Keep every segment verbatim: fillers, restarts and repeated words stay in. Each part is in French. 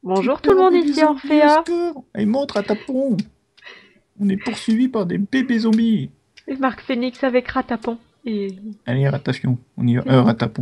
Bonjour tout le monde, ici Orphea. Allez, montre à Ratapon. On est poursuivi par des bébés zombies. Et Marc Phoenix avec Ratapon. Et... Allez, Ratapon, on y va. Euh, Ratapon.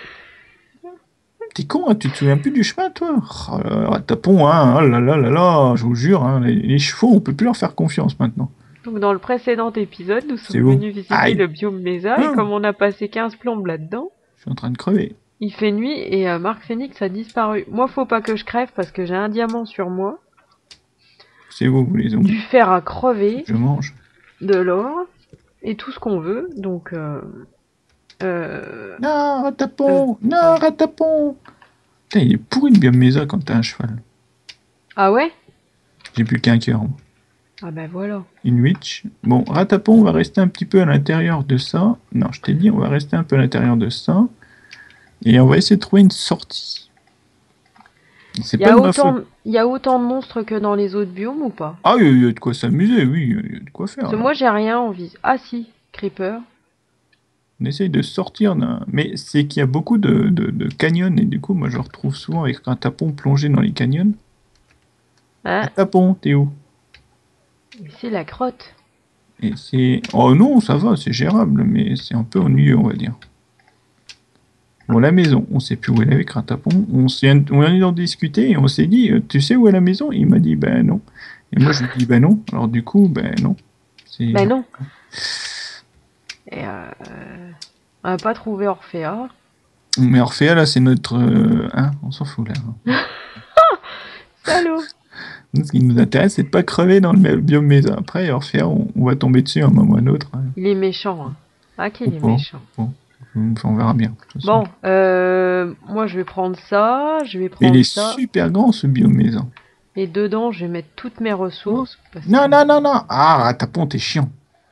T'es con, hein, tu te souviens plus du chemin, toi? Oh là là, Ratapon, hein, oh là là là là, je vous jure, hein, les, les chevaux, on peut plus leur faire confiance maintenant. Donc dans le précédent épisode, nous sommes où venus visiter Aïe. le biome Mesa, ah. et comme on a passé quinze plombes là-dedans... Je suis en train de crever. Il fait nuit, et euh, Marc Phoenix a disparu. Moi, faut pas que je crève, parce que j'ai un diamant sur moi. C'est vous, vous les zombies. Du fer à crever. Je mange. De l'or. Et tout ce qu'on veut, donc... Euh... Euh... Non, Ratapon euh... Non, Ratapon. Putain, il est pourri le biome Mesa quand t'as un cheval. Ah ouais? J'ai plus qu'un cœur, moi. Ah ben voilà. Une witch. Bon, Ratapon, on va rester un petit peu à l'intérieur de ça. Non, je t'ai dit, on va rester un peu à l'intérieur de ça. Et on va essayer de trouver une sortie. C'est pas de ma faute. Il y a autant de monstres que dans les autres biomes ou pas? Ah, il y, y a de quoi s'amuser, oui, il y a de quoi faire. Parce que moi, j'ai rien envie. Ah si, Creeper. On essaye de sortir d'un... Mais c'est qu'il y a beaucoup de, de, de canyons, et du coup, moi, je retrouve souvent avec un tapon plongé dans les canyons. Hein? Ratapon, t'es où? C'est la crotte. Et c'est... Oh non, ça va, c'est gérable, mais c'est un peu ennuyeux, on va dire. Bon, la maison, on sait plus où elle est avec Ratapon. On vient d'en discuter et on s'est dit, tu sais où est la maison? Il m'a dit, ben non. Et moi, je lui ai dit, ben non. Alors du coup, ben non. Ben non. Et euh, on n'a pas trouvé Orphea. Mais Orphea, là, c'est notre... Euh, hein, on s'en fout, là. Salaud. Ce qui nous intéresse, c'est de pas crever dans le biome Mesa. Après, Orphea, on, on va tomber dessus un moment ou un autre. Hein. Il est méchant. Hein. Ah, qu'il est bon, méchant. Bon. Enfin, on verra bien. Bon, euh, moi, je vais prendre ça. Je vais prendre Il est ça. super grand, ce biome Mesa. Et dedans, je vais mettre toutes mes ressources. Parce non, que... non, non, non. Ah, Ratapon, t'es chiant.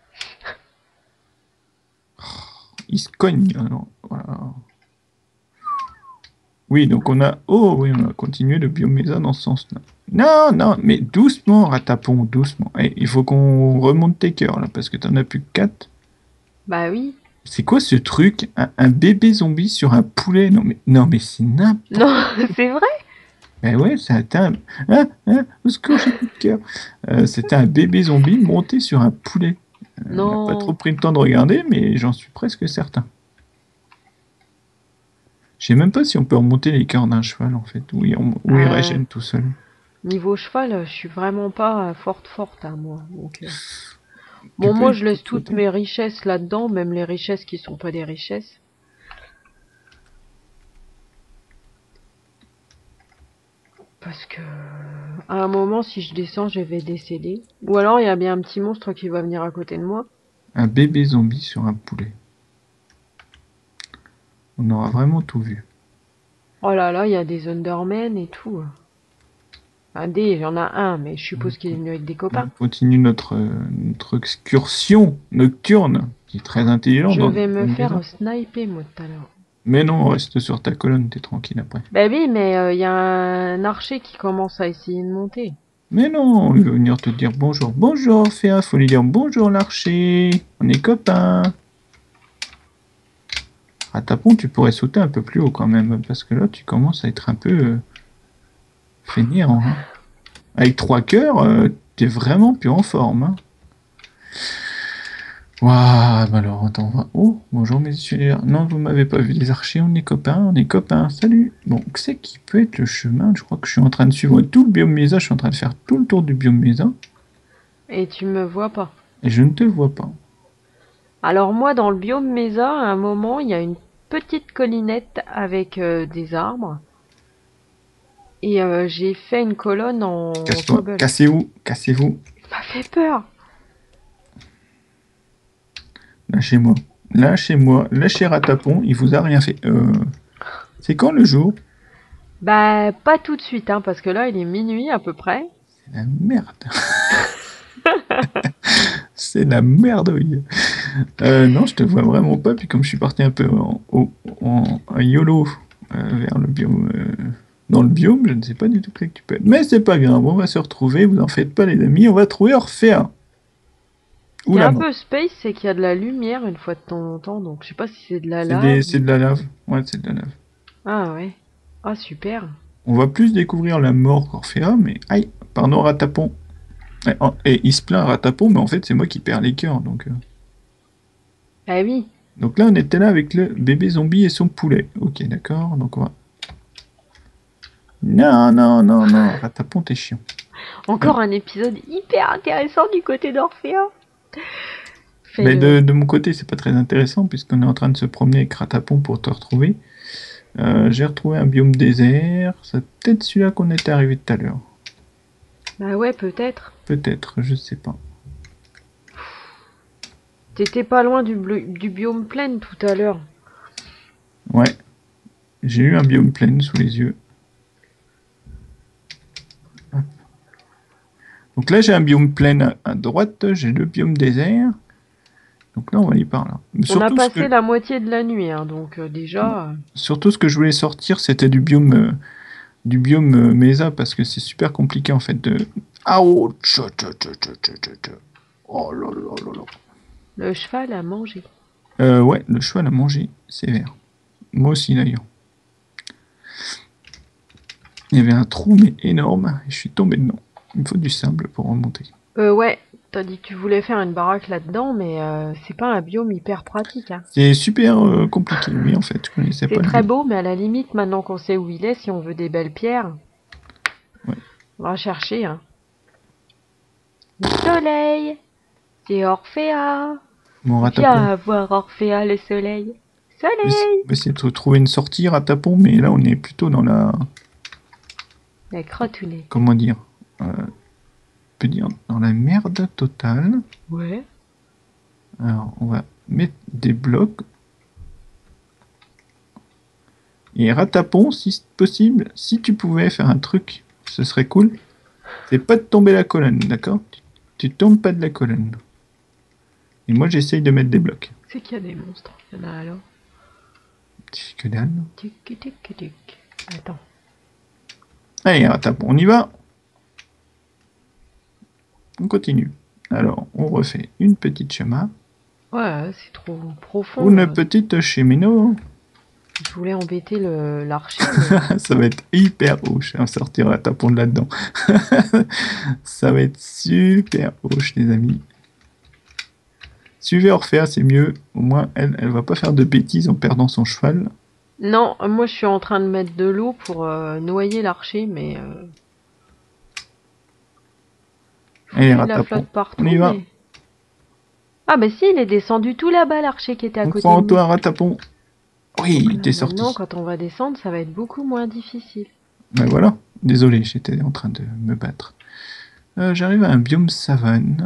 Il se cogne. Alors, voilà. Oui, donc on a... Oh, oui, on a continué le biome Mesa dans ce sens-là. Non, non, mais doucement, Ratapon, doucement. Et il faut qu'on remonte tes cœurs, là, parce que t'en as plus que quatre. Bah oui. C'est quoi ce truc? un, un bébé zombie sur un poulet? Non, mais, non, mais c'est n'importe quoi. Non, c'est vrai? Ben ouais, c'était un... Hein, hein, au secours, j'ai plus de cœur. Euh, c'était un bébé zombie monté sur un poulet. Euh, non. On n'a pas trop pris le temps de regarder, mais j'en suis presque certain. Je sais même pas si on peut remonter les cœurs d'un cheval, en fait, où il, où euh... il régène tout seul. Niveau cheval, je suis vraiment pas forte forte, hein, moi. Donc, euh... Bon, moi, je laisse toutes mes richesses là-dedans, même les richesses qui sont pas des richesses. Parce que, à un moment, si je descends, je vais décéder. Ou alors, il y a bien un petit monstre qui va venir à côté de moi. Un bébé zombie sur un poulet. On aura vraiment tout vu. Oh là là, il y a des Undermen et tout. Un dé, il y en a un, mais je suppose qu'il est venu avec des copains. On continue notre, euh, notre excursion nocturne, qui est très intelligente. Je vais me faire sniper, moi, tout à l'heure. Mais non, reste sur ta colonne, t'es tranquille après. Bah oui, mais il euh, y a un archer qui commence à essayer de monter. Mais non, il va venir te dire bonjour. Bonjour, Féa, faut lui dire bonjour l'archer. On est copains. Ratapon, tu pourrais sauter un peu plus haut quand même, parce que là, tu commences à être un peu euh, fainéant. Hein. Avec trois cœurs, euh, t'es vraiment plus en forme. Hein. Waouh, bah alors attends, on va... Oh, bonjour messieurs. Non, vous m'avez pas vu les archers, on est copains, on est copains, salut. Bon, c'est qui peut être le chemin? Je crois que je suis en train de suivre tout le biome Mesa, je suis en train de faire tout le tour du biome Mesa. Et tu me vois pas. Et je ne te vois pas. Alors moi, dans le biome Mesa, à un moment, il y a une petite collinette avec euh, des arbres. Et euh, j'ai fait une colonne en... Casse-toi, cassez-vous, cassez-vous. Ça m'a fait peur. Lâchez-moi, lâchez-moi, lâchez Ratapon, il vous a rien fait. Euh... C'est quand le jour? Bah, pas tout de suite, hein, parce que là, il est minuit à peu près. C'est la merde. C'est la merdouille. Euh, non, je te vois vraiment pas, puis comme je suis parti un peu en, en, en, en YOLO euh, vers le biome... Euh, dans le biome, je ne sais pas du tout que tu peux être. Mais c'est pas grave, on va se retrouver, vous en faites pas les amis, on va trouver Orphea. Il y a un peu space, c'est qu'il y a de la lumière une fois de temps en temps, donc je sais pas si c'est de la lave. C'est de la lave, ouais, c'est de la lave. Ah ouais. Ah super. On va plus découvrir la mort qu'Orphéa, mais aïe, pardon, Ratapon. Et, oh, et il se plaint Ratapon, mais en fait c'est moi qui perds les cœurs, donc. euh. Ah oui. Donc là on était là avec le bébé zombie et son poulet. Ok, d'accord, donc on va. Non, non, non, non, Ratapon, t'es chiant. Encore un épisode hyper intéressant du côté d'Orphéa. Fais Mais le... de, de mon côté, c'est pas très intéressant puisqu'on est en train de se promener avec Ratapon pour te retrouver. Euh, j'ai retrouvé un biome désert. C'est peut-être celui-là qu'on était arrivé tout à l'heure. Bah ouais, peut-être. Peut-être, je sais pas. T'étais pas loin du, bleu- du biome plein tout à l'heure. Ouais. J'ai eu un biome plein sous les yeux. Hop. Donc là, j'ai un biome plein à, à droite. J'ai le biome désert. Donc là, on va aller par là. Mais On a surtout, ce passé que, la moitié de la nuit, hein, donc euh, déjà... euh, surtout, ce que je voulais sortir, c'était du biome, euh, du biome euh, Mesa parce que c'est super compliqué en fait de. Ah oh, tcha, tcha, tcha, tcha, tcha, tcha, tcha. Oh là là là là. le cheval a mangé. Euh, ouais, le cheval a mangé sévère. Moi aussi d'ailleurs. Il y avait un trou mais énorme et je suis tombé dedans. Il me faut du sable pour remonter. Euh, ouais, t'as dit que tu voulais faire une baraque là-dedans, mais euh, c'est pas un biome hyper pratique, hein. C'est super euh, compliqué, oui en fait. Je connaissais C'est pas le très but. beau, mais à la limite, maintenant qu'on sait où il est, si on veut des belles pierres, Ouais. on va chercher, hein. Le soleil, c'est Orphéa. Mon ratapon. Viens voir Orphéa, le soleil. On Soleil. va essayer de trouver une sortie ratapon, mais là on est plutôt dans la. La crotte au nez. Comment dire euh, on peut dire dans la merde totale. Ouais. Alors on va mettre des blocs. Et ratapon, si possible, si tu pouvais faire un truc, ce serait cool. C'est pas de tomber la colonne, d'accord? tu, tu tombes pas de la colonne. Et moi j'essaye de mettre des blocs. C'est qu'il y a des monstres. Il y en a alors. Que dalle. Tic, tic, tic. Attends. Allez, ratapon, on y va. On continue. Alors, on refait une petite chemin. Ouais, c'est trop profond. Ou une euh. petite cheminot. Je voulais embêter le l'archer. mais- Ça va être hyper hoche. On sortira ratapon de là-dedans. Ça va être super hoche, les amis. Suivez Orphéa, c'est mieux. Au moins, elle, elle va pas faire de bêtises en perdant son cheval. Non, moi je suis en train de mettre de l'eau pour euh, noyer l'archer, mais euh, Allez, il la ratapon. flotte partout. On y va. mais- Ah bah si, il est descendu tout là-bas, l'archer qui était à On côté croit en de nous. toi, ratapon. Oui, Donc là, t'es sorti. maintenant, quand on va descendre, ça va être beaucoup moins difficile. Ben voilà. Désolé, j'étais en train de me battre. Euh, J'arrive à un biome savane.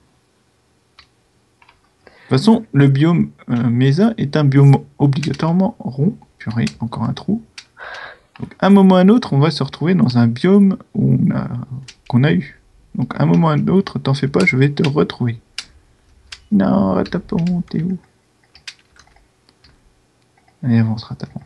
De toute façon, le biome euh, Mesa est un biome obligatoirement rond. Purée, encore un trou. Donc, à un moment ou à un autre, on va se retrouver dans un biome où on a... qu'on a eu. Donc, à un moment ou à un autre, t'en fais pas, je vais te retrouver. Non, ratapon, t'es où? Allez, avance, ratapon.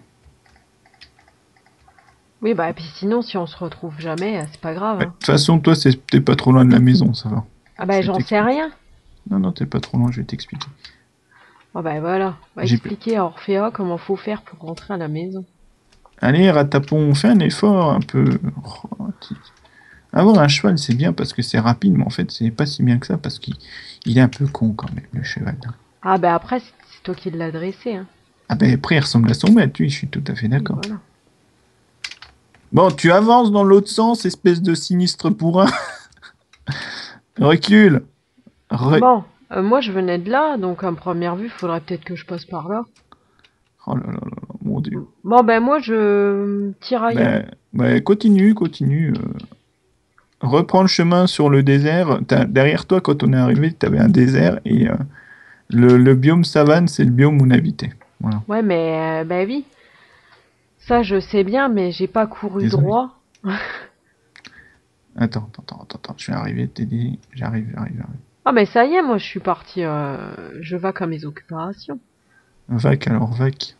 Oui, bah, et puis sinon, si on se retrouve jamais, euh, c'est pas grave. Ouais, de Hein. toute façon, toi, c'est- t'es pas trop loin de la maison, ça va. Ah bah, Je vais j'en sais t'expliquer. rien. Non, non, t'es pas trop loin, je vais t'expliquer. Ah bah voilà, on va J'ai- expliquer à Orphéa comment faut faire pour rentrer à la maison. Allez, ratapon, fais un effort un peu. Oh, tu- Avoir un cheval, c'est bien parce que c'est rapide, mais en fait, c'est pas si bien que ça parce qu'il il est un peu con quand même, le cheval. Ah bah après, c'est c'est toi qui l'as dressé. Hein. Ah ben après, il ressemble à son maître, oui, je suis tout à fait d'accord. Voilà. Bon, tu avances dans l'autre sens, espèce de sinistre bourrin. Recule. Re- Bon, euh, moi je venais de là, donc à première vue, faudrait peut-être que je passe par là. Oh là là là là, mon dieu. Bon ben moi je tire ailleurs. Ben, ben, continue, continue. euh. Reprends le chemin sur le désert. T'as- derrière toi, quand on est arrivé, tu avais un désert et euh, le, le biome savane, c'est le biome où on habitait. Voilà. Ouais mais euh, bah oui, ça je sais bien, mais j'ai pas couru Désolé. droit. Attends, attends, attends, attends, attends, je vais arriver, t'aider. J'arrive, j'arrive, j'arrive. Ah mais ça y est, moi je suis parti, euh, je vais comme mes occupations. Vac alors, vac.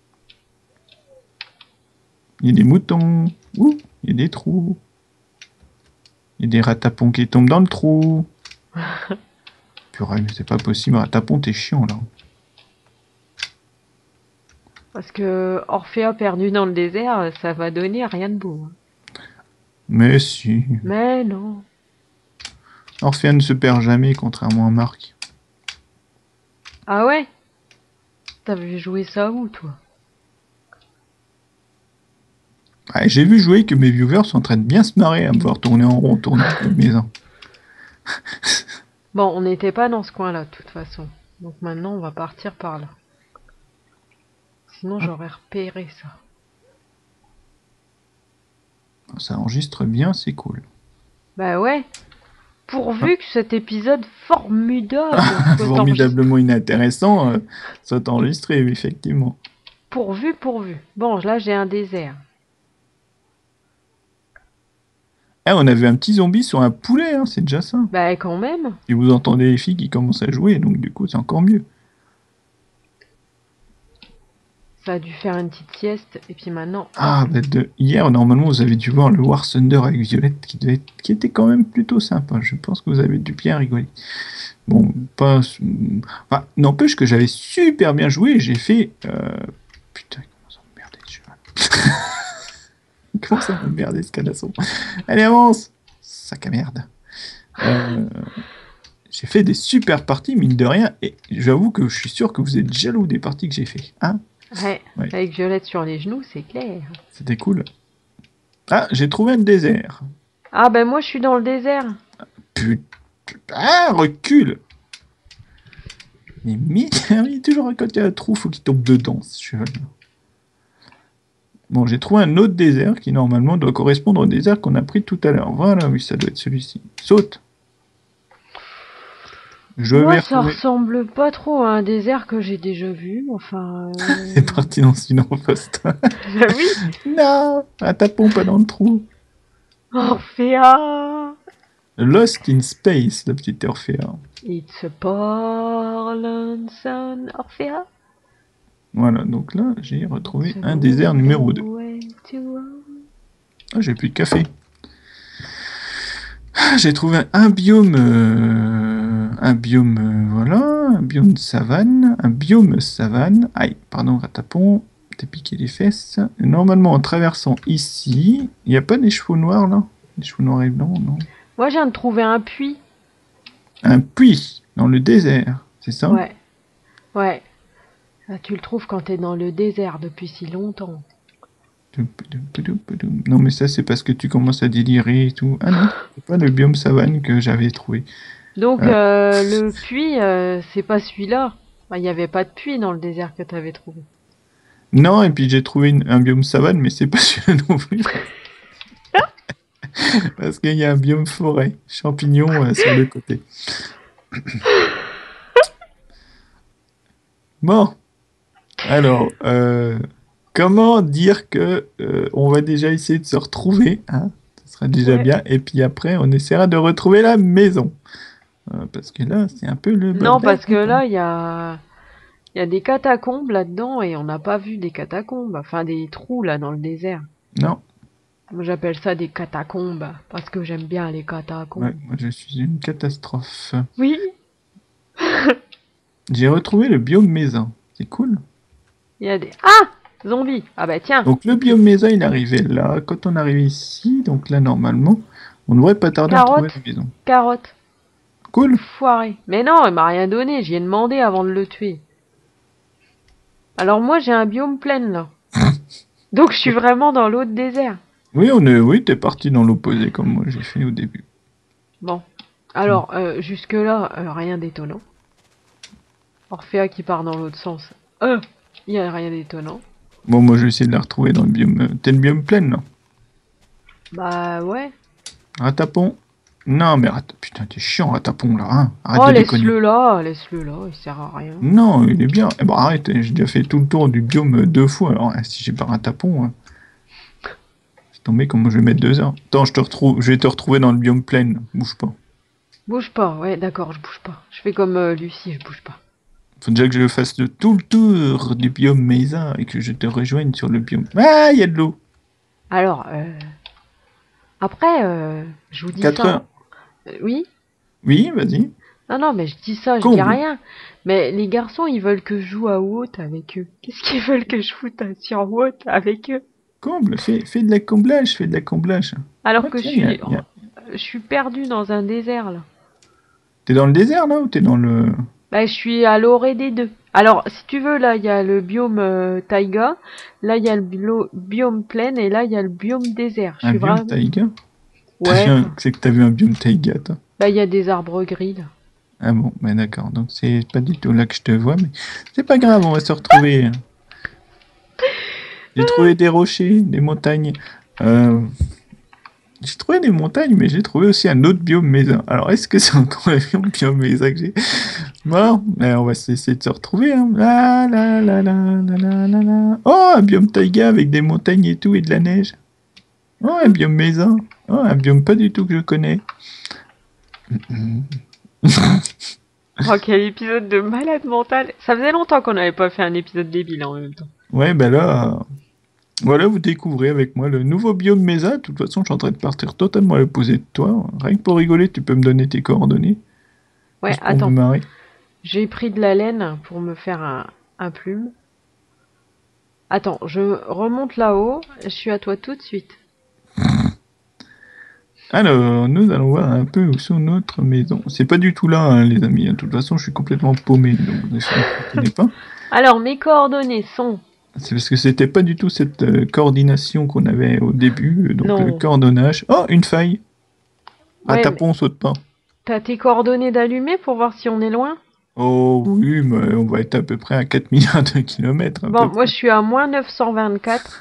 Il y a des moutons. Ouh, il y a des trous. Il y a des ratapons qui tombent dans le trou. Purée, mais c'est pas possible. Ratapon, t'es chiant là. Parce que Orphéa perdu dans le désert, ça va donner rien de beau. Hein. Mais si. Mais non. Orphea ne se perd jamais, contrairement à Marc. Ah ouais? T'avais joué ça où, toi? Ouais, j'ai vu jouer que mes viewers sont en train de bien se marrer à me voir tourner en rond, tourner dans la maison. Bon, on n'était pas dans ce coin-là, de toute façon. Donc maintenant, on va partir par là. Sinon, j'aurais repéré ça. Ça enregistre bien, c'est cool. Bah ouais. Pourvu que cet épisode formidable soit enregistré. Formidablement inintéressant, euh, soit enregistré, effectivement. Pourvu, pourvu. Bon, là, j'ai un désert. Eh, on a vu un petit zombie sur un poulet, hein, c'est déjà ça. Bah quand même. Et vous entendez les filles qui commencent à jouer, donc du coup, c'est encore mieux. Ça a dû faire une petite sieste. Et puis maintenant... Ah, bah de... hier, normalement, vous avez dû voir le War Thunder avec Violette, qui, devait être... qui était quand même plutôt sympa. Je pense que vous avez dû bien rigoler. Bon, pas... Enfin, n'empêche que j'avais super bien joué. J'ai fait... Euh... Putain, comment ça m'emmerder ce cheval. Comment ça m'emmerder ce canasson. Allez, avance. Sac à merde. Euh... J'ai fait des super parties, mine de rien. Et j'avoue que je suis sûr que vous êtes jaloux des parties que j'ai fait. Hein? Ouais, Ouais. avec Violette sur les genoux, c'est clair. C'était cool. Ah, j'ai trouvé un désert. Ah ben moi, je suis dans le désert. Putain, ah, recule. Mais mais, mais toujours quand il y a un trou, faut qu'il tombe dedans, ce cheval. Bon, j'ai trouvé un autre désert qui normalement doit correspondre au désert qu'on a pris tout à l'heure. Voilà, oui, ça doit être celui-ci. Saute. Je Moi, vais ça retrouver. ressemble pas trop à un désert que j'ai déjà vu. Enfin... Euh... C'est parti dans une imposte. Bah oui. Non, un tapon pas dans le trou. Orphea. Lost in Space, la petite Orphea. It's a Portland sun, Orphea. Voilà, donc là, j'ai retrouvé un désert numéro deux. Ah, j'ai plus de café. Ah, j'ai trouvé un biome... Euh, un biome... Euh, voilà, un biome savane. Un biome savane. Aïe, pardon, ratapon. T'as piqué les fesses. Normalement, en traversant ici... Il n'y a pas des chevaux noirs, là? Des chevaux noirs et blancs, non? Moi, je viens de trouver un puits. Un puits dans le désert, c'est ça? Ouais. Ouais. Là, tu le trouves quand t'es dans le désert depuis si longtemps. Non, mais ça, c'est parce que tu commences à délirer et tout. Ah non, c'est pas le biome savane que j'avais trouvé. Donc, Euh. euh, le puits, euh, c'est pas celui-là. Il n'y avait pas de puits dans le désert que t'avais trouvé. Non, et puis j'ai trouvé une, un biome savane, mais c'est pas celui-là non plus. Parce qu'il y a un biome forêt, champignons euh, sur le côté. Bon. Alors, euh, comment dire que euh, on va déjà essayer de se retrouver, hein? Ce sera déjà Ouais. bien. Et puis après, on essaiera de retrouver la maison. Euh, parce que là, c'est un peu le bordel. Non, parce que là, il y a... Il y a des catacombes là-dedans et on n'a pas vu des catacombes. Enfin, des trous là dans le désert. Non. Moi, j'appelle ça des catacombes parce que j'aime bien les catacombes. Ouais, moi, je suis une catastrophe. Oui. J'ai retrouvé le biome maison. C'est cool. Il y a des... Ah! Zombies. Ah bah tiens. Donc le biome maison, il arrivait là. Quand on arrive ici, donc là, normalement, on ne devrait pas tarder Carotte. à trouver la maison. Carotte. Cool. Foiré. Mais non, il m'a rien donné. J'y ai demandé avant de le tuer. Alors moi, j'ai un biome plein là. Donc je suis vraiment dans l'autre désert. Oui, on est, oui, t'es parti dans l'opposé comme moi j'ai fait au début. Bon. Alors, euh, jusque-là, euh, rien d'étonnant. Orphea qui part dans l'autre sens. Euh, il n'y a rien d'étonnant. Bon, moi je vais essayer de la retrouver dans le biome. T'es le biome plein, là? Bah ouais. Ratapon. Non, mais rat... putain, t'es chiant, Ratapon, là, hein. Arrête Oh, de déconner. laisse-le là, laisse-le là, il sert à rien. Non, il est bien. Eh ben, arrête, j'ai déjà fait tout le tour du biome deux fois. Alors, si j'ai pas Ratapon, hein. C'est tombé, comment je vais mettre deux heures? Attends, je te retrouve, je vais te retrouver dans le biome plein. Bouge pas. Bouge pas, ouais, d'accord, je bouge pas. Je fais comme euh, Lucie, je bouge pas. Faut déjà que je fasse le, tout le tour du biome maison et que je te rejoigne sur le biome. Ah, il y a de l'eau. Alors, euh... après, euh, je vous dis quatre ça. heures. Euh, oui? Oui, vas-y. Non, non, mais je dis ça, je Comble. dis rien. Mais les garçons, ils veulent que je joue à Wout avec eux. Qu'est-ce qu'ils veulent que je foute sur Wout avec eux? Comble, fais, fais de la comblage, fais de la comblage. Alors Ah, que je tiens, y a- suis, y a- je suis perdu dans un désert là. T'es dans le désert là ou t'es dans le... Bah, je suis à l'orée des deux. Alors, si tu veux, là, il y a le biome euh, taïga, là, il y a le bio- biome plaine, et là, il y a le biome désert. Je Un suis biome vraiment... taïga? T'as Ouais, vu un- enfin, C'est que t'as vu un biome taïga, toi? là, il y a des arbres gris, là. Ah bon, ben d'accord. Donc c'est pas du tout là que je te vois, mais c'est pas grave, on va se retrouver. J'ai trouvé des rochers, des montagnes. Euh, J'ai trouvé des montagnes, mais j'ai trouvé aussi un autre biome mésa. Alors est-ce que c'est encore le biome biome mésa que j'ai? Bon, ben, on va essayer de se retrouver. Hein. La, la, la, la, la, la, la, la. Oh, un biome taïga avec des montagnes et tout et de la neige. Oh, un biome mésa. Oh, un biome pas du tout que je connais. Oh, quel épisode de malade mental. Ça faisait longtemps qu'on n'avait pas fait un épisode débile en même temps. Ouais, ben là, voilà, vous découvrez avec moi le nouveau biome Mesa. De toute façon, je suis en train de partir totalement à l'opposé de toi. Rien que pour rigoler, tu peux me donner tes coordonnées. Ouais, Juste pour attends. me marrer. J'ai pris de la laine pour me faire un, un plume. Attends, je remonte là-haut. Je suis à toi tout de suite. Alors, nous allons voir un peu où sont notre maison. C'est pas du tout là, hein, les amis. De toute façon, je suis complètement paumé, donc ne vous pas. Alors, mes coordonnées sont... C'est parce que c'était pas du tout cette euh, coordination qu'on avait au début, donc Non. le coordonnage. Oh, une faille. Ah, Ouais, tapons, on saute pas. t'as tes coordonnées d'allumer pour voir si on est loin? Oh oui, mais on va être à peu près à quatre milliards de kilomètres. à Bon, peu moi près. je suis à moins neuf cent vingt-quatre,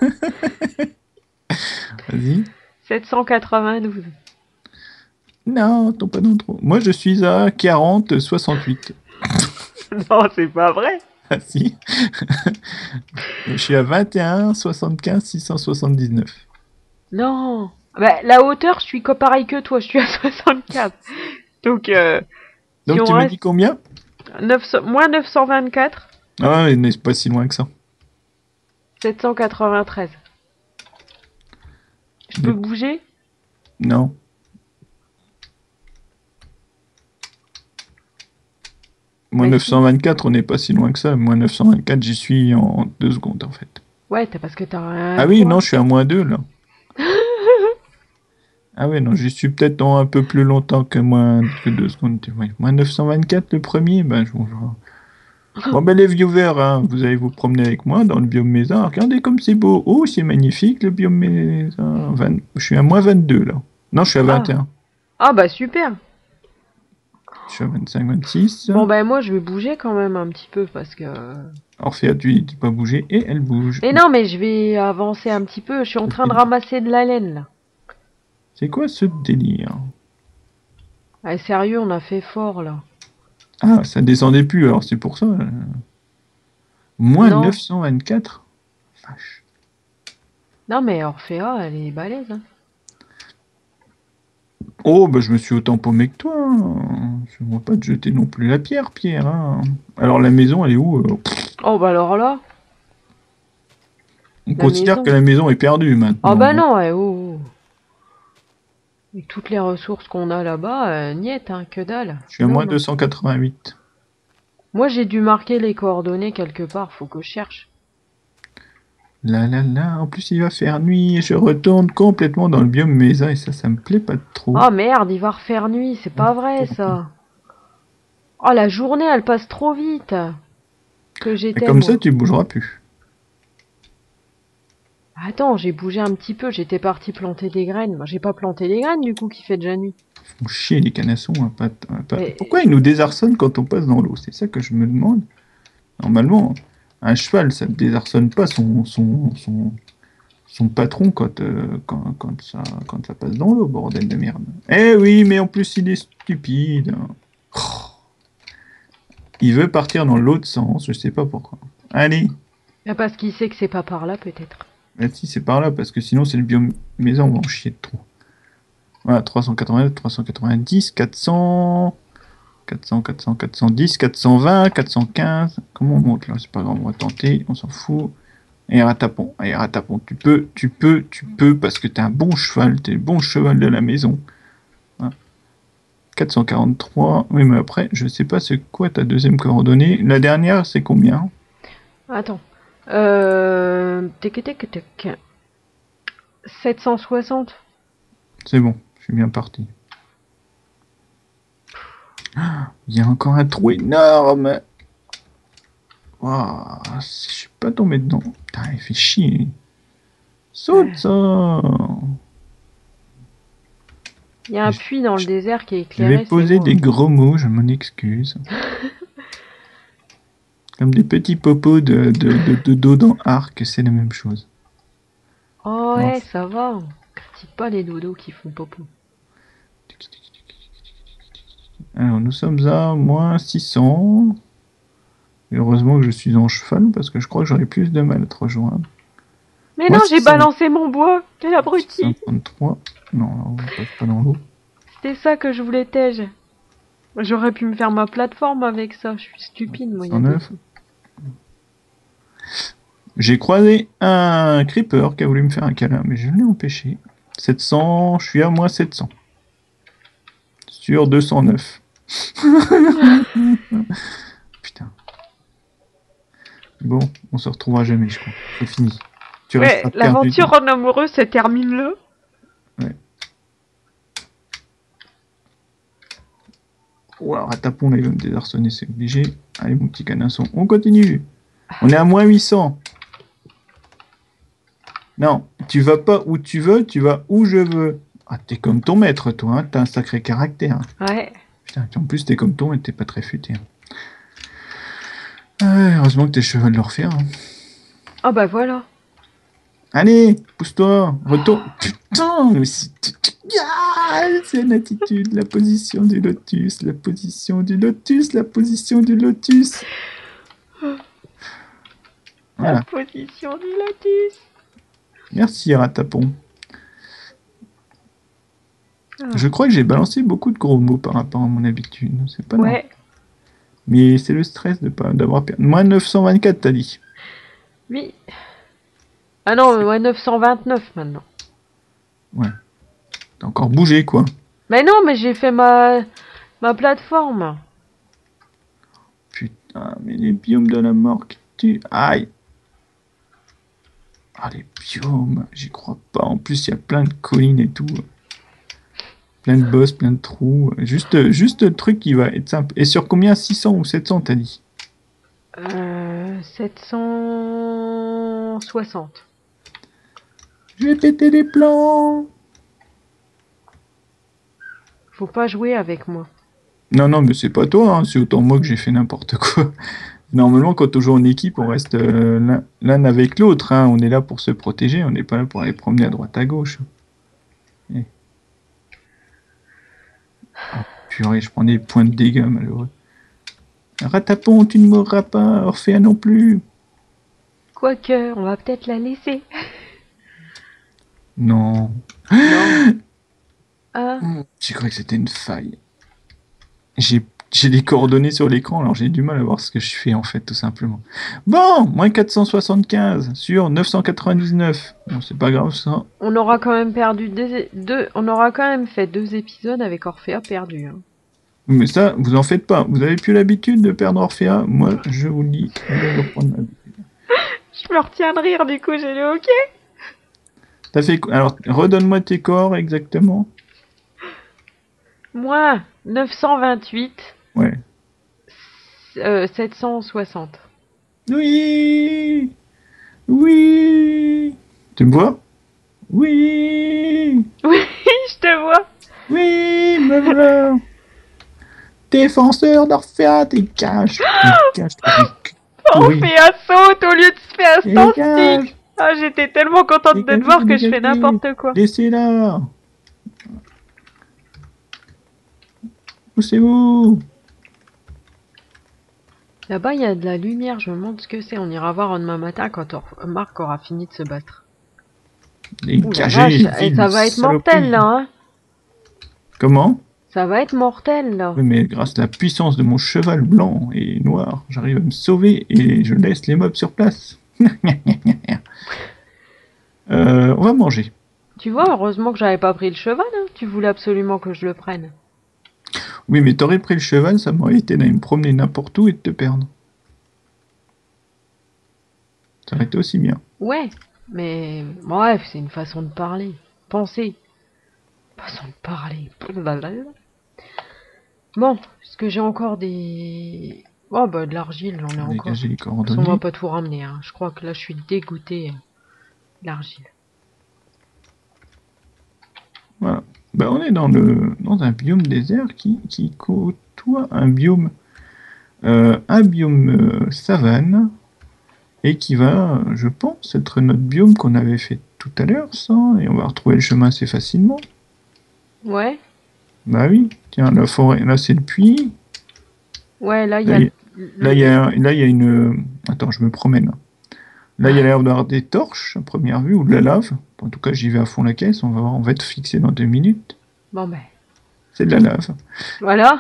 Vas-y. sept cent quatre-vingt-douze. Non, tombe pas dans trop. Moi, je suis à quarante soixante-huit. Non, c'est pas vrai. Ah si. Je suis à vingt et un soixante-quinze six cent soixante-dix-neuf. Non. Bah, la hauteur, je suis que pareil que toi, je suis à soixante-quatre. Donc, euh, Donc si tu on me reste dis combien? neuf cents moins neuf cent vingt-quatre, Ah, mais c'est pas si loin que ça. sept cent quatre-vingt-treize. Je peux Mais- bouger? Non. Moins Bah, neuf cent vingt-quatre, on n'est pas si loin que ça. Moins neuf cent vingt-quatre, j'y suis en deux secondes en fait. Ouais, t'as parce que t'as un... Ah oui, non, je suis à moins deux là. Ah ouais, non, j'y suis peut-être dans un peu plus longtemps que moins que deux secondes. Ouais. Moins neuf cent vingt-quatre le premier, ben je... je- Bon ben les viewers, hein, vous allez vous promener avec moi dans le biome Mesa. Regardez comme c'est beau. Oh, c'est magnifique le biome Mesa. vingt Je suis à moins vingt-deux là. Non, je suis à vingt et un. Ah bah super. Je suis à vingt-cinq, vingt-six. Bon bah moi je vais bouger quand même un petit peu parce que... Orphea, tu lui dis pas bouger et elle bouge. Mais non, mais je vais avancer un petit peu, je suis en train de ramasser de la laine là. C'est quoi ce délire? Ah, sérieux, on a fait fort là. Ah, ça descendait plus, alors c'est pour ça. euh. Moins Non. neuf cent vingt-quatre. Vache. Non mais Orphea, elle est balèze. Hein. Oh, bah je me suis autant paumé que toi. Hein. Je ne vois pas te jeter non plus la pierre, Pierre. Hein. Alors la maison, elle est où? euh Oh bah alors là. On La considère maison. que la maison est perdue maintenant. Ah bah non, ouais, oh, oh. Avec toutes les ressources qu'on a là-bas, euh, niet, hein, que dalle. Je suis à Non, moins non. deux cent quatre-vingt-huit. Moi j'ai dû marquer les coordonnées quelque part, faut que je cherche. Là, là, là. En plus, il va faire nuit et je retourne complètement dans le biome Mesa et ça, ça me plaît pas trop. Oh merde, il va refaire nuit, c'est pas vrai ça. Oh la journée elle passe trop vite. Que et j'étais. comme moi. ça, tu bougeras plus. Attends, j'ai bougé un petit peu, j'étais parti planter des graines. Bah, j'ai pas planté les graines du coup qui fait déjà nuit. Ils font chier les canassons. Hein, pas, pas... Mais- Pourquoi ils nous désarçonnent quand on passe dans l'eau? C'est ça que je me demande. Normalement, un cheval, ça ne désarçonne pas son, son, son, son patron quand, euh, quand, quand, ça, quand ça passe dans l'eau, bordel de merde. Eh oui, mais en plus, il est stupide. Oh. Il veut partir dans l'autre sens, je sais pas pourquoi. Allez, Ah, parce qu'il sait que c'est pas par là peut-être. bah si, c'est par là, parce que sinon, c'est le biome maison, on va en chier de trop. Voilà, trois cent quatre-vingt-neuf, trois cent quatre-vingt-dix, quatre cents... quatre cents, quatre cents, quatre cent dix, quatre cent vingt, quatre cent quinze. Comment on monte là? C'est pas grave, on va tenter, on s'en fout. Et ratapon, allez, ratapon. Tu peux, tu peux, tu peux, parce que t'es un bon cheval, t'es le bon cheval de la maison. Hein. quatre cent quarante-trois. Oui, mais après, je sais pas c'est quoi ta deuxième coordonnée. La dernière, c'est combien? Attends. Euh... Tic tic tic. sept cent soixante. C'est bon, je suis bien parti. Il y a encore un trou énorme. Waouh, je suis pas tombé dedans. Putain, il fait chier. Saute ça. Il y a un Je- puits dans le je- désert qui est Je éclairé. vais poser c'est bon, des hein. gros mots, je m'en excuse. Comme des petits popos de, de, de, de dos dans Arc, c'est la même chose. Oh Non. ouais, ça va. Critique pas les dodos qui font popo. Alors, nous sommes à moins six cents. Et heureusement que je suis en cheval, parce que je crois que j'aurais plus de mal à te rejoindre. Mais Moi, non, j'ai six cents. balancé mon bois. Quel abruti. six cent trente-trois. Non, là, on passe pas dans l'eau. C'était ça que je voulais tège. J'aurais pu me faire ma plateforme avec ça. Je suis stupide, moi. il y a cent neuf. des- J'ai croisé un creeper qui a voulu me faire un câlin, mais je l'ai empêché. sept cents, je suis à moins sept cents. Sur deux cent neuf. Putain. Bon, on se retrouvera jamais, je crois. C'est fini. Tu Ouais, resteras perdu. l'aventure en amoureux se termine là. Ou alors, à tapon, là, il va me désarçonner, c'est obligé. Allez, mon petit canasson, on continue. On est à moins huit cents. Non, tu vas pas où tu veux, tu vas où je veux. Ah, t'es comme ton maître, toi, hein. T'as un sacré caractère. Ouais. Putain, en plus, t'es comme ton et t'es pas très futé. Hein. Ah, heureusement que t'es cheval de l'Orphée. Hein. Oh bah voilà. Allez, pousse-toi, retourne. Putain, mais c'est... Ah, c'est une attitude, la position du lotus, la position du lotus, la position du lotus. Voilà. La position du lotus. Merci, Ratapon. Ah. Je crois que j'ai balancé beaucoup de gros mots par rapport à mon habitude. C'est pas normal. Ouais. Mais c'est le stress de pas d'avoir perdu. Moins neuf cent vingt-quatre, t'as dit. Oui. Ah non, ouais, neuf cent vingt-neuf maintenant. Ouais. T'as encore bougé, quoi. Mais non, mais j'ai fait ma ma plateforme. Putain, mais les biomes de la mort qui tuent. Aïe. Ah, les biomes, j'y crois pas. En plus, il y a plein de collines et tout. Plein de boss, plein de trous. Juste, juste le truc qui va être simple. Et sur combien? Six cents ou sept cents, t'as dit? Euh, sept cent soixante. Je vais péter les plans. Faut pas jouer avec moi. Non, non, mais c'est pas toi, hein. C'est autant moi que j'ai fait n'importe quoi. Normalement, quand on joue en équipe, on reste euh, l'un- l'un avec l'autre. Hein. On est là pour se protéger, on n'est pas là pour aller promener à droite à gauche. Et... Oh, purée, je prends des points de dégâts, malheureux. Ratapon, tu ne mourras pas, Orphée non plus. Quoique, on va peut-être la laisser. Non. Non. Ah, J'ai cru que c'était une faille. J'ai j'ai des coordonnées sur l'écran, alors j'ai du mal à voir ce que je fais en fait, tout simplement. Bon, moins quatre cent soixante-quinze sur neuf cent quatre-vingt-dix-neuf. Bon, c'est pas grave ça. on aura quand même perdu deux, deux, on aura quand même fait deux épisodes avec Orphea perdu. Hein. Mais ça, vous en faites pas. Vous avez plus l'habitude de perdre Orphea. Moi, je vous le dis, vous allez reprendre l'habitude. Je me retiens de rire, du coup j'ai le hockey. T'as fait quoi? Alors, redonne-moi tes corps exactement. Moi, neuf cent vingt-huit, Ouais. euh, sept cent soixante. Oui. Oui. Tu me vois? Oui. Oui, je te vois. Oui, me voilà. Défenseur d'Orphea, dégage. Dégage, truc. Oui. Orphea saute au lieu de se faire un stand Dégage. stick. Ah, j'étais tellement contente de te Dégagez, voir que je fais dégagez. n'importe quoi. Laissez-la. Poussez-vous. Là-bas, il y a de la lumière, je me demande ce que c'est. On ira voir demain matin quand Or- Marc aura fini de se battre. Ouh la Dégagez. vache, et ça va être saloperie. mortel là, hein. Comment? Ça va être mortel là. Oui, mais grâce à la puissance de mon cheval blanc et noir, j'arrive à me sauver et je laisse les mobs sur place. euh, on va manger. Tu vois, heureusement que j'avais pas pris le cheval, hein. Tu voulais absolument que je le prenne. Oui, mais t'aurais pris le cheval, ça m'aurait été d'aller me promener n'importe où et de te perdre. Ça aurait été aussi bien. Ouais, Mais bref, c'est une façon de parler. Penser. Façon de parler. Blablabla. Bon, est-ce que j'ai encore des... Oh bah de l'argile, j'en ai encore. Dégager les Parce qu'on va coordonnées. pas tout ramener, hein. Je crois que là, je suis dégoûté. L'argile. Voilà. Ben, on est dans, le, dans un biome désert qui, qui côtoie un biome, euh, un biome euh, savane et qui va, je pense, être notre biome qu'on avait fait tout à l'heure, ça, et on va retrouver le chemin assez facilement. Ouais. Bah oui, tiens, la forêt, là c'est le puits. Ouais, là, il y Là, a... il le- là, il y a, là, il y a une. Attends, je me promène. Là, il y a l'air d'avoir des torches à première vue ou de la lave. En tout cas, j'y vais à fond la caisse. On va voir, on va être fixé dans deux minutes. Bon ben, C'est de la lave. voilà.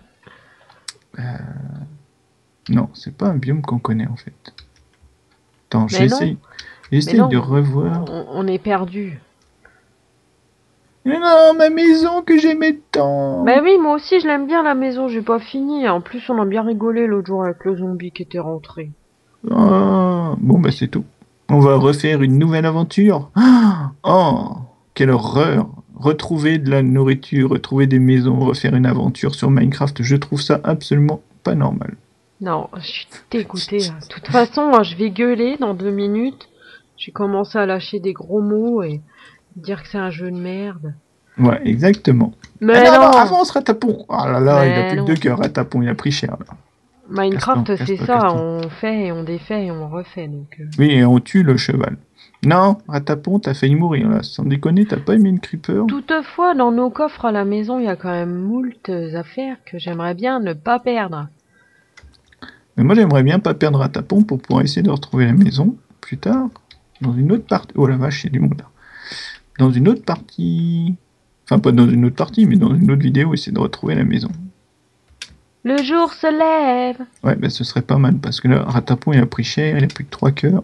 Non, c'est pas un biome qu'on connaît en fait. Attends, Mais non, j'essaye, mais j'essaye non, de revoir. on, on est perdu. Mais non, ma maison que j'aimais tant. Ben oui, moi aussi, je l'aime bien la maison, j'ai pas fini. En plus, on a bien rigolé l'autre jour avec le zombie qui était rentré. Ah, bon, bah c'est tout. On va refaire une nouvelle aventure. Ah, oh, quelle horreur. Retrouver de la nourriture, retrouver des maisons, refaire une aventure sur Minecraft, je trouve ça absolument pas normal. Non, je suis dégoûtée. De toute façon, moi, je vais gueuler dans deux minutes. Je vais commencer à lâcher des gros mots et dire que c'est un jeu de merde. Ouais, exactement. Ah Mais non, non, non, avance, Ratapon. Oh là là, il a mais plus que non. deux cœurs, Ratapon, il a pris cher là. Casse-toi, Minecraft, c'est casse-toi, ça, casse-toi. on fait et on défait et on refait, donc... euh. Oui, et on tue le cheval. Non, Ratapon, t'as failli mourir là. Sans déconner, t'as pas aimé une creeper? Toutefois, dans nos coffres à la maison, il y a quand même moult affaires que j'aimerais bien ne pas perdre. Mais moi, j'aimerais bien pas perdre Ratapon pour pouvoir essayer de retrouver la maison plus tard. Dans une autre partie. Oh la vache, il y a du monde là. Dans une autre partie. Enfin, pas dans une autre partie, mais dans une autre vidéo, essayer de retrouver la maison. Le jour se lève. Ouais, bah ce serait pas mal parce que là, Ratapon, il a pris cher, il a plus que trois cœurs.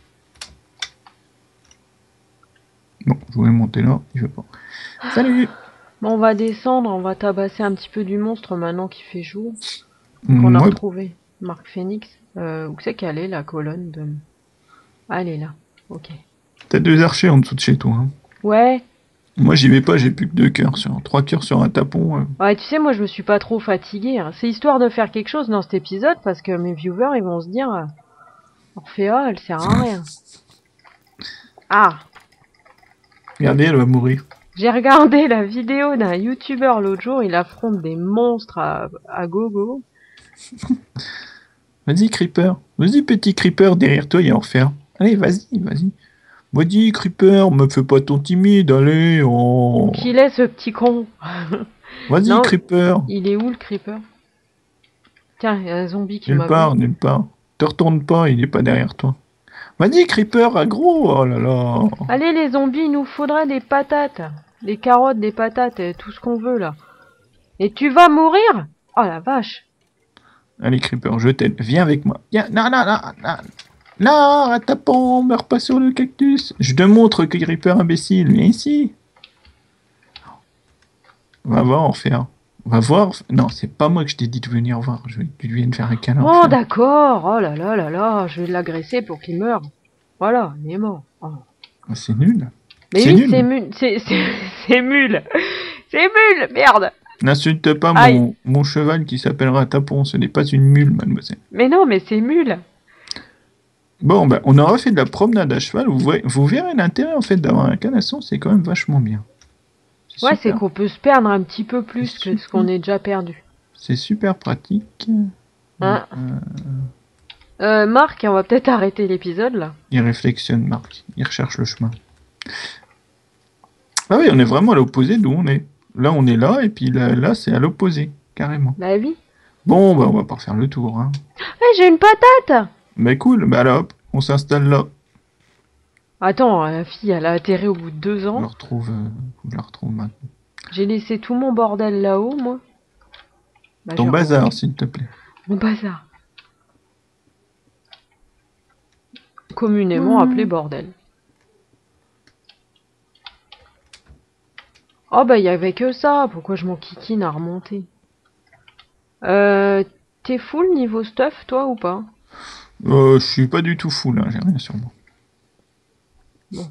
Bon, je voulais monter là, il veut pas. Salut! Bon, on va descendre, on va tabasser un petit peu du monstre maintenant qu'il fait jour. Qu'on a Moi, retrouvé. Marc Phoenix. Euh, où c'est qu'elle est, la colonne de... Ah, elle est là. Ok. t'as deux archers en dessous de chez toi. Hein. Ouais. Moi, j'y vais pas, j'ai plus que deux cœurs sur trois cœurs sur Ratapon. euh. Ouais, tu sais, moi, je me suis pas trop fatiguée. Hein. C'est histoire de faire quelque chose dans cet épisode parce que mes viewers, ils vont se dire... euh, Orphea, elle sert à rien. Ah. Regardez, elle va mourir. J'ai regardé la vidéo d'un youtubeur l'autre jour, il affronte des monstres à, à gogo. Vas-y, Creeper. Vas-y, petit Creeper, derrière toi, il y a Orphea. Allez, vas-y, vas-y. Vas-y, Creeper, me fais pas ton timide, allez. Oh. Qu'il est ce petit con. Vas-y, Non, Creeper. il est où le creeper? Tiens, il y a un zombie qui Nulle m'a vu. part, nulle part. Te retourne pas, il est pas derrière toi. Vas-y, Creeper, aggro. Oh là là. Allez les zombies, il nous faudrait des patates. Des carottes, des patates, et tout ce qu'on veut là. Et tu vas mourir? Oh la vache. Allez, Creeper, je t'aide. Viens avec moi. Viens. Non, non, non, non. Non, Ratapon, meurs pas sur le cactus. Je te montre que Creeper imbécile. Viens ici. On va voir, Orphea. On va voir. Non, c'est pas moi que je t'ai dit de venir voir. Je veux que tu viennes faire un câlin. Oh Orphea. d'accord. Oh là là là là. Je vais l'agresser pour qu'il meure. Voilà, il est mort. Oh. C'est nul. Mais C'est oui, nul. c'est mule. C'est c'est- c'est mule. C'est mule. Merde. N'insulte pas Aïe. mon, mon cheval qui s'appelle Ratapon. Ce n'est pas une mule, mademoiselle. Mais non, mais c'est mule. Bon, ben, on aura fait de la promenade à cheval. Vous, voyez, vous verrez l'intérêt en fait d'avoir un canasson. C'est quand même vachement bien. C'est Ouais, c'est super. qu'on peut se perdre un petit peu plus C'est que ce qu'on super. est déjà perdu. C'est super pratique. Hein Euh, euh, Marc, on va peut-être arrêter l'épisode là. il réflexionne, Marc. Il recherche le chemin. Ah oui, on est vraiment à l'opposé d'où on est. Là, on est là, et puis là, là c'est à l'opposé, carrément. Bah oui. Bon, bah, on va pas refaire le tour. Hein. Eh, j'ai une patate. Mais cool, bah là, hop, on s'installe là. Attends, la fille, elle a atterri au bout de deux Je le ans. retrouve, euh, je le retrouve maintenant. J'ai laissé tout mon bordel là-haut, moi. Bah, Ton je bazar, remonte. s'il te plaît. Mon bazar. Communément Mmh. appelé bordel. Oh bah, il y avait que ça. Pourquoi je m'en kikine à remonter? Euh, t'es full niveau stuff, toi, ou pas? Euh, je suis pas du tout fou là, j'ai rien sur moi. Bon.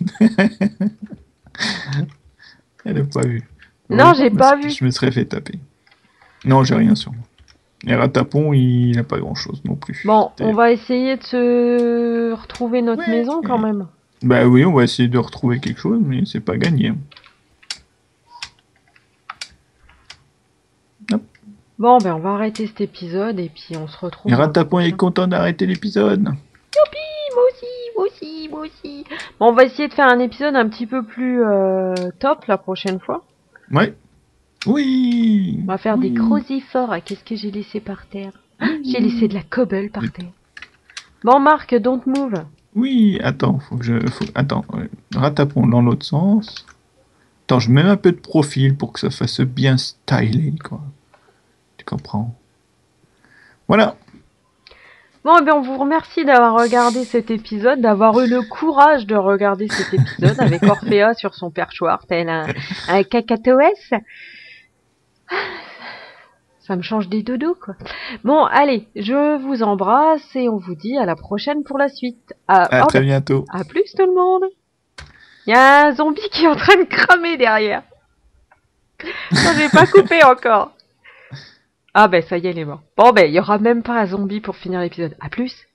Elle a pas vu. Non, Ouais, j'ai je me pas serais- vu. Je me serais fait taper. Non, j'ai rien sur moi. Et Ratapon, il n'a pas grand chose non plus. Bon, on D'ailleurs. va essayer de se retrouver notre Ouais. maison quand même. Bah oui, on va essayer de retrouver quelque chose, mais c'est pas gagné. Hop. Bon, ben on va arrêter cet épisode et puis on se retrouve Et dans le Ratapon est prochain. content d'arrêter l'épisode. Moi aussi, moi aussi, moi aussi. Bon, on va essayer de faire un épisode un petit peu plus euh, top la prochaine fois. Ouais. Oui. On va faire oui. des gros efforts. Ah, qu'est-ce que j'ai laissé par terre? Oui. J'ai laissé de la cobble par terre. Bon, Marc, don't move. Oui, attends, faut que je. Faut... Attends, ouais. Ratapon dans l'autre sens. Attends, je mets un peu de profil pour que ça fasse bien stylé, quoi. Tu comprends? Voilà. Bon, eh bien, on vous remercie d'avoir regardé cet épisode, d'avoir eu le courage de regarder cet épisode avec Orphea sur son perchoir, tel un, un cacatoès. Ça me change des dodos, quoi. Bon, allez, je vous embrasse et on vous dit à la prochaine pour la suite. Ah, À oh, très bah, bientôt. à plus tout le monde. Il y a un zombie qui est en train de cramer derrière. Non, j'ai pas coupé encore. Ah ben ça y est, il est mort. Bon ben, il y aura même pas un zombie pour finir l'épisode. À plus.